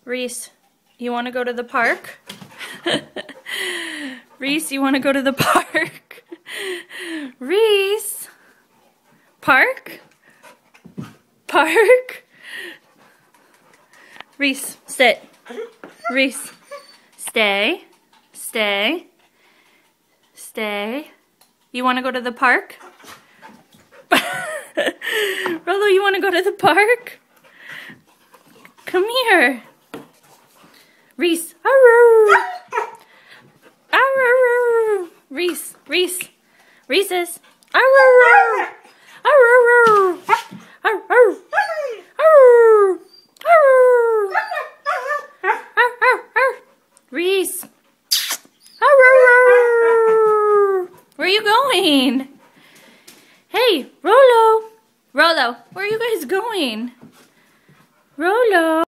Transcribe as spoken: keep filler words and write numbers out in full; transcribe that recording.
Reese, you want to go to the park? Reese, you want to go to the park? Reese! Park? Park? Reese, sit. Reese, stay. Stay. Stay. You want to go to the park? Rolo, you want to go to the park? Come here. Reese. Arr! Arr! Reese. Reese. Reese's. Arr! Arr! Arr! Arr! Reese. Where are you going? Hey, Rolo. Rolo, where are you guys going? Rolo.